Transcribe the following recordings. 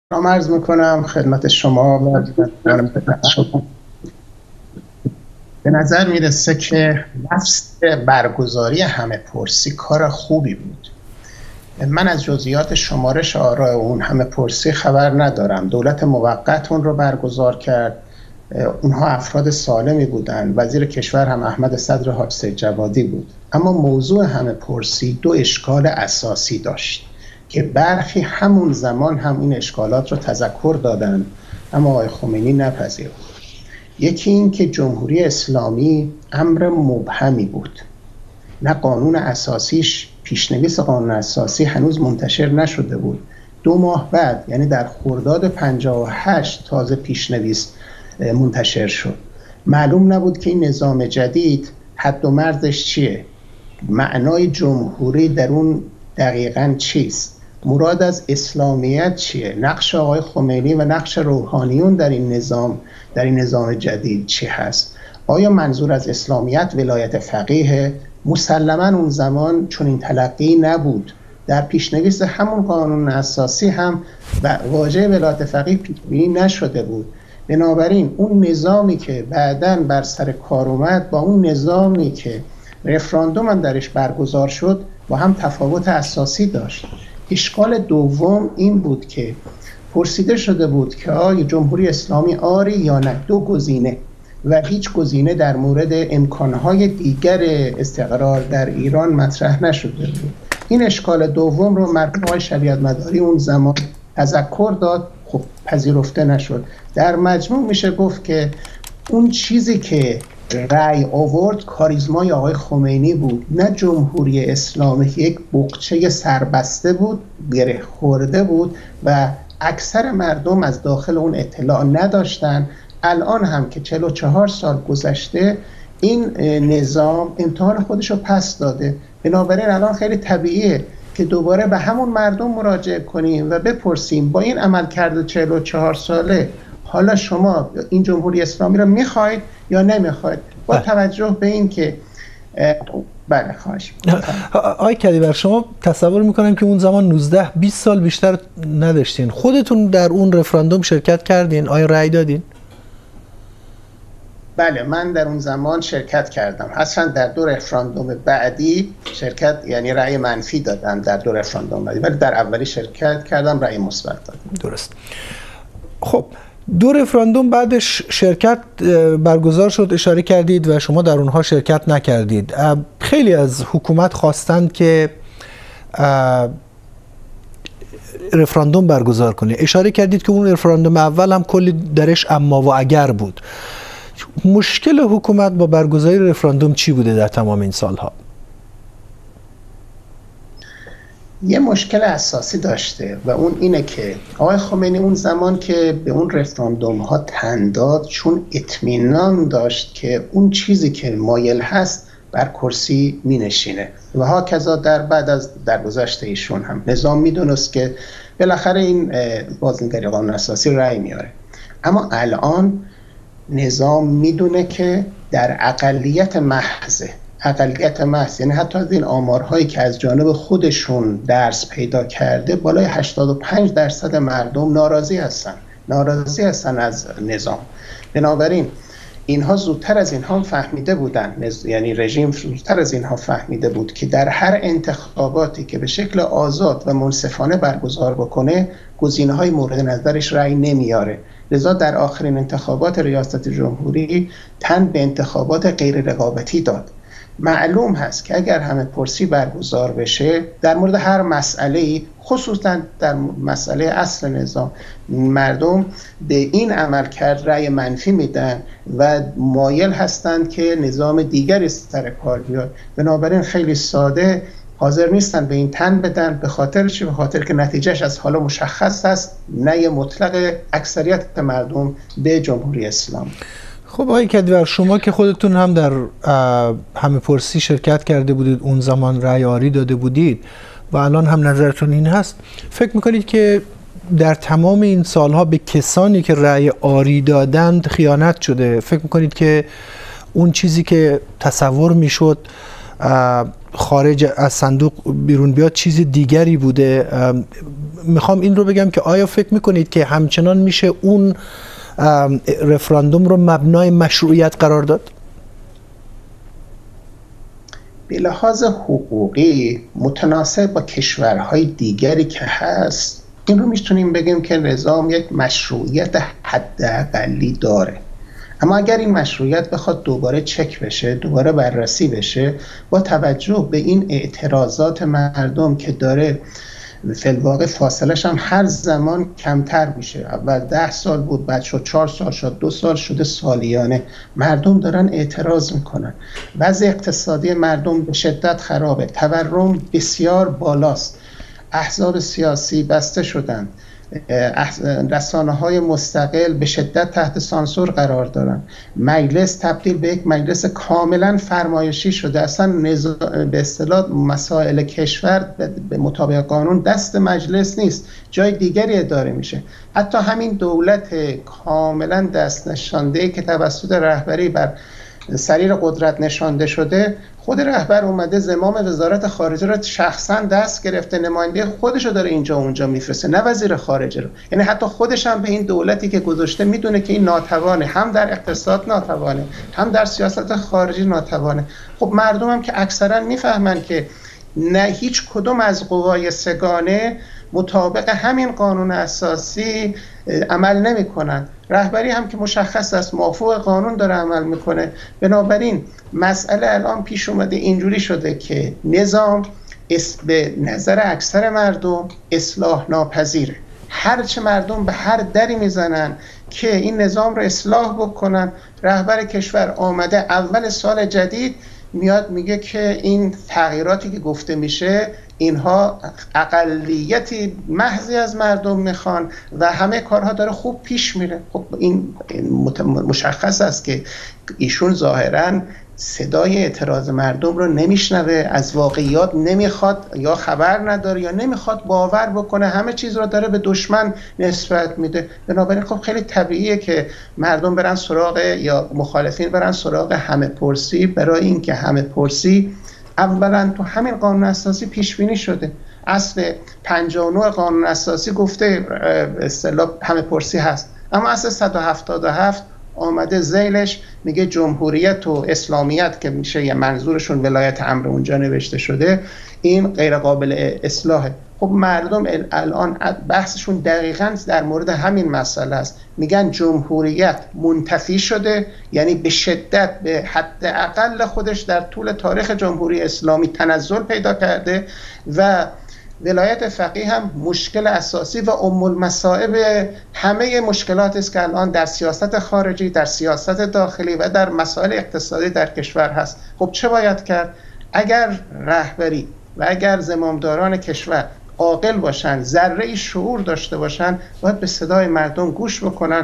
سلام عرض میکنم خدمت شما و به نظر میرسه که نفس برگزاری همه پرسی کار خوبی بود. من از جزئیات شمارش آراء اون همه پرسی خبر ندارم. دولت موقت اون رو برگزار کرد، اونها افراد سالمی بودن، وزیر کشور هم احمد صدر حاج سید جوادی بود. اما موضوع همه پرسی دو اشکال اساسی داشت که برخی همون زمان هم این اشکالات رو تذکر دادن اما آقای خمینی نپذیرفت. یکی این که جمهوری اسلامی امر مبهمی بود، نه قانون اساسیش، پیشنویس قانون اساسی هنوز منتشر نشده بود. 2 ماه بعد، یعنی در خرداد 58 تازه پیشنویس منتشر شد. معلوم نبود که این نظام جدید حد و مرزش چیه، معنای جمهوری در اون دقیقاً چیست، مراد از اسلامیت چیه، نقش آقای خمینی و نقش روحانیون در این نظام جدید چی هست. آیا منظور از اسلامیت ولایت فقیه؟ مسلماً اون زمان چون این تلقی نبود. در پیشنویس همون قانون اساسی هم واژه ولایت فقیه پیش‌بینی نشده بود. بنابراین اون نظامی که بعداً بر سر کار اومد با اون نظامی که رفراندوم هم درش برگزار شد با هم تفاوت اساسی داشت. اشکال دوم این بود که پرسیده شده بود که آیا جمهوری اسلامی آری یا نه، 2 گزینه و هیچ گزینه در مورد امکانهای دیگر استقرار در ایران مطرح نشده بود. این اشکال دوم رو مرحوم آقای شریعت مداری اون زمان تذکر داد، خب پذیرفته نشد. در مجموع میشه گفت که اون چیزی که رأی آورد کاریزمای آقای خمینی بود، نه جمهوری اسلامی که یک بقچه سربسته بود، گره خورده بود و اکثر مردم از داخل اون اطلاع نداشتن. الان هم که 44 سال گذشته این نظام امتحان خودش رو پس داده، بنابراین الان خیلی طبیعیه که دوباره به همون مردم مراجعه کنیم و بپرسیم با این عملکرد 44 ساله حالا شما این جمهوری اسلامی رو میخواید یا نمیخواید، با توجه به این که بله خواهش آقای کدیور، شما تصور میکنم که اون زمان 19-20 سال بیشتر نداشتین، خودتون در اون رفراندوم شرکت کردین؟ آیا رأی دادین؟ بله، من در اون زمان شرکت کردم. اصلا در 2 رفراندوم بعدی شرکت، یعنی رأی منفی دادم در 2 رفراندوم بعدی، ولی در اولی شرکت کردم، رأی مثبت دادم. درست. خب 2 رفراندوم بعدش شرکت برگزار شد، اشاره کردید و شما در اونها شرکت نکردید. خیلی از حکومت خواستند که رفراندوم برگزار کنه. اشاره کردید که اون رفراندوم اول هم کلی درش اما و اگر بود. مشکل حکومت با برگزاری رفراندوم چی بوده در تمام این سالها؟ یه مشکل اساسی داشته و اون اینه که آقای خمینی اون زمان که به اون رفراندوم ها تن داد، چون اطمینان داشت که اون چیزی که مایل هست بر کرسی می نشینه و هاکذا بعد از درگذشت ایشون هم نظام میدونست که بالاخره این بازنگری قانون اساسی رأی میاره. اما الان نظام میدونه که در اقلیت محض، یعنی حتی از این آمارهایی که از جانب خودشون درس پیدا کرده، بالای 85% مردم ناراضی هستن از نظام. بنابراین اینها زودتر از اینها فهمیده بودن، یعنی رژیم زودتر از اینها فهمیده بود که در هر انتخاباتی که به شکل آزاد و منصفانه برگزار بکنه گزینه‌های مورد نظرش رأی نمیاره. لذا در آخرین انتخابات ریاست جمهوری تن به انتخابات غیر رقابتی داد. معلوم هست که اگر همه پرسی برگزار بشه در مورد هر مسئله‌ای، خصوصا در مسئله اصل نظام، مردم به این عملکرد رأی منفی میدن و مایل هستند که نظام دیگری سر کار بیاد. بنابراین خیلی ساده حاضر نیستن به این تن بدن. به خاطر چی؟ به خاطر که نتیجهش از حالا مشخص است، نه مطلق اکثریت مردم به جمهوری اسلامی. خب آقای کدیور، شما که خودتون هم در همه پرسی شرکت کرده بودید، اون زمان رأی آری داده بودید و الان هم نظرتون این هست، فکر میکنید که در تمام این سالها به کسانی که رأی آری دادند خیانت شده؟ فکر میکنید که اون چیزی که تصور میشد خارج از صندوق بیرون بیاد چیز دیگری بوده؟ میخوام این رو بگم که آیا فکر میکنید که همچنان میشه اون رفراندوم رو مبنای مشروعیت قرار داد؟ به لحاظ حقوقی متناسب با کشورهای دیگری که هست این رو میتونیم بگیم که نظام یک مشروعیت حداقلی داره. اما اگر این مشروعیت بخواد دوباره چک بشه، دوباره بررسی بشه، با توجه به این اعتراضات مردم که داره فی الواقع فاصلش هم هر زمان کمتر میشه، اول 10 سال بود، بعد شد 4 سال، شد 2 سال، شده سالیانه، مردم دارن اعتراض میکنن. وضع اقتصادی مردم به شدت خرابه، تورم بسیار بالاست، احزاب سیاسی بسته شدن، رسانه‌های مستقل به شدت تحت سانسور قرار دارن، مجلس تبدیل به یک مجلس کاملا فرمایشی شده، اصلا به اصطلاح مسائل کشور به مطابق قانون دست مجلس نیست، جای دیگری اداره میشه. حتی همین دولت کاملا دست نشانده که توسط رهبری بر سریر قدرت نشانده شده، خود رهبر اومده زمام وزارت خارجه رو شخصا دست گرفته، نماینده خودش رو داره اینجا اونجا میفرسته، نه وزیر خارجه رو. یعنی حتی خودش هم به این دولتی که گذاشته میدونه که این ناتوانه، هم در اقتصاد ناتوانه، هم در سیاست خارجی ناتوانه. خب مردم هم که اکثرا میفهمن که نه هیچ کدوم از قوای سگانه مطابق همین قانون اساسی عمل نمی کنند. رهبری هم که مشخص است موافق قانون داره عمل میکنه. بنابراین مسئله الان پیش اومده اینجوری شده که نظام به نظر اکثر مردم اصلاح ناپذیره. هرچه مردم به هر دری میزنن که این نظام رو اصلاح بکنن، رهبر کشور آمده اول سال جدید میاد میگه که این تغییراتی که گفته میشه اینها اقلیتی محضی از مردم میخوان و همه کارها داره خوب پیش میره. خب این مشخص است که ایشون ظاهراً صدای اعتراض مردم رو نمیشنوه، از واقعیات نمیخواد یا خبر نداره یا نمیخواد باور بکنه، همه چیز رو داره به دشمن نسبت میده. بنابراین خب خیلی طبیعیه که مردم برن سراغ یا مخالفین برن سراغ همه پرسی، برای اینکه همه پرسی اولا تو همین قانون اساسی پیش بینی شده. اصل 59 قانون اساسی گفته اصطلاح همه پرسی هست، اما اصل 177 آمده ذیلش میگه جمهوریت و اسلامیت که میشه یه منظورشون ولایت امر اونجا نوشته شده، این غیر قابل اصلاحه. خب مردم الان بحثشون دقیقاً در مورد همین مسئله است. میگن جمهوریت منتفی شده، یعنی به شدت به حد اقل خودش در طول تاریخ جمهوری اسلامی تنزل پیدا کرده و ولایت فقیه هم مشکل اساسی و ام المصائب همه مشکلات است که الان در سیاست خارجی، در سیاست داخلی و در مسائل اقتصادی در کشور هست. خب چه باید کرد؟ اگر رهبری و اگر زمامداران کشور عاقل باشن، ذره شعور داشته باشن، باید به صدای مردم گوش بکنن،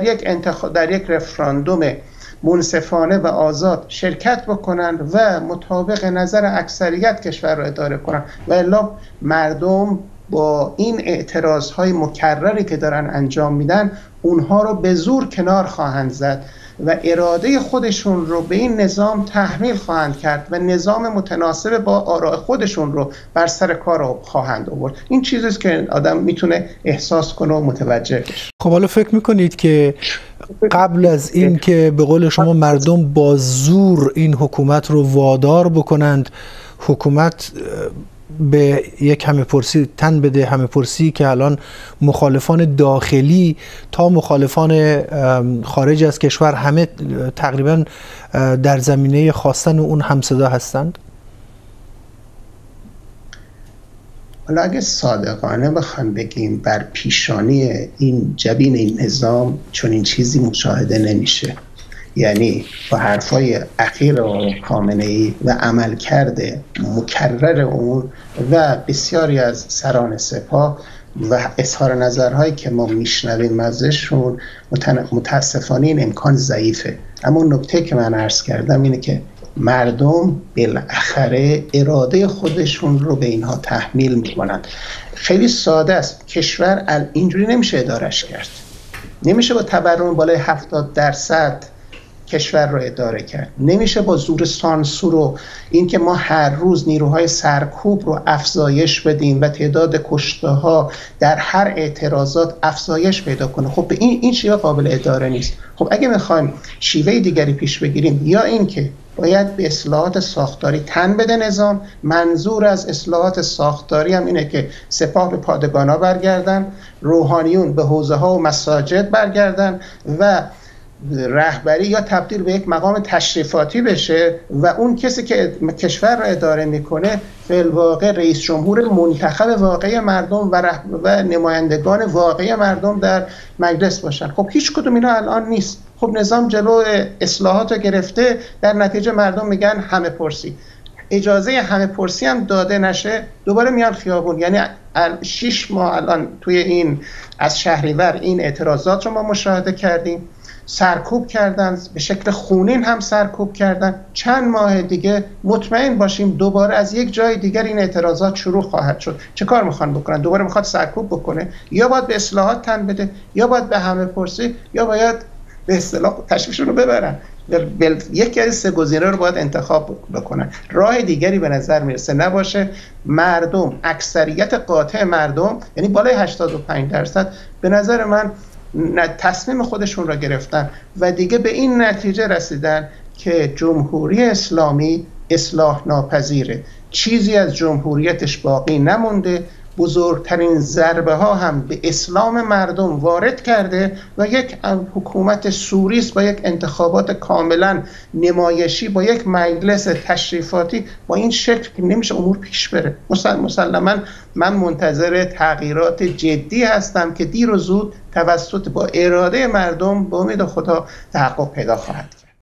در یک رفراندوم منصفانه و آزاد شرکت بکنن و مطابق نظر اکثریت کشور را اداره کنن. و الا مردم با این اعتراضهای مکرری که دارن انجام میدن اونها رو به زور کنار خواهند زد و اراده خودشون رو به این نظام تحمیل خواهند کرد و نظام متناسب با آراء خودشون رو بر سر کار خواهند آورد. این چیزیست که آدم میتونه احساس کنه و متوجه بشه. خب حالا فکر میکنید که قبل از این که به قول شما مردم با زور این حکومت رو وادار بکنند، حکومت به یک همه پرسی تن بده، همه پرسی که الان مخالفان داخلی تا مخالفان خارج از کشور همه تقریبا در زمینه خواستن اون همصدا هستند؟ حالا اگه صادقانه بخوام بگیم بر پیشانی این جبین این نظام چون این چیزی مشاهده نمیشه. یعنی با حرفای اخیر آقای خامنه‌ای و عملکرد مکرر اون و بسیاری از سران سپاه و اظهار نظرهایی که ما میشنویم ازشون متاسفانه این امکان ضعیفه. اما نکته که من عرض کردم اینه که مردم بالاخره اراده خودشون رو به اینها تحمیل میکنن. خیلی ساده است، کشور اینجوری نمیشه ادارش کرد. نمیشه با تورم بالای 70% کشور رو اداره کرد. نمیشه با زور سانسور و اینکه ما هر روز نیروهای سرکوب رو افزایش بدیم و تعداد کشته‌ها در هر اعتراضات افزایش پیدا کنه. خب این شیوه قابل اداره نیست. خب اگه میخوایم شیوه دیگری پیش بگیریم، یا اینکه باید به اصلاحات ساختاری تن بده نظام. منظور از اصلاحات ساختاری هم اینه که سپاه به پادگانا برگردن، روحانیون به حوزه ها و مساجد برگردن و رهبری یا تبدیل به یک مقام تشریفاتی بشه و اون کسی که کشور را اداره میکنه فی الواقع رئیس جمهور منتخب واقعی مردم و نمایندگان واقعی مردم در مجلس باشن. خب هیچ کدوم اینا الان نیست. خب نظام جلو اصلاحات رو گرفته، در نتیجه مردم میگن همه پرسی. اجازه همه پرسی هم داده نشه، دوباره میان خیابون. یعنی 6 ماه الان توی این از شهریور این اعتراضات رو ما مشاهده کردیم. سرکوب کردن، به شکل خونین هم سرکوب کردن. چند ماه دیگه مطمئن باشیم دوباره از یک جای دیگر این اعتراضات شروع خواهد شد. چه کار میخوان بکنن؟ دوباره میخواد سرکوب بکنه؟ یا باید به اصلاحات تن بده، یا باید به همه پرسی، یا باید به اصطلاح تشویشون رو ببرن. یکی از سه گزینه رو باید انتخاب بکنن. راه دیگری به نظر میرسه نباشه. مردم، اکثریت قاطع مردم، یعنی بالای 85% به نظر من تصمیم خودشون را گرفتن و دیگه به این نتیجه رسیدن که جمهوری اسلامی اصلاح ناپذیره. چیزی از جمهوریتش باقی نمونده. بزرگترین ضربه ها هم به اسلام مردم وارد کرده و یک حکومت سوریست با یک انتخابات کاملا نمایشی، با یک مجلس تشریفاتی، با این شکل که نمیشه امور پیش بره. مسلما من منتظر تغییرات جدی هستم که دیر و زود توسط با اراده مردم به امید خدا تحقق پیدا خواهد کرد.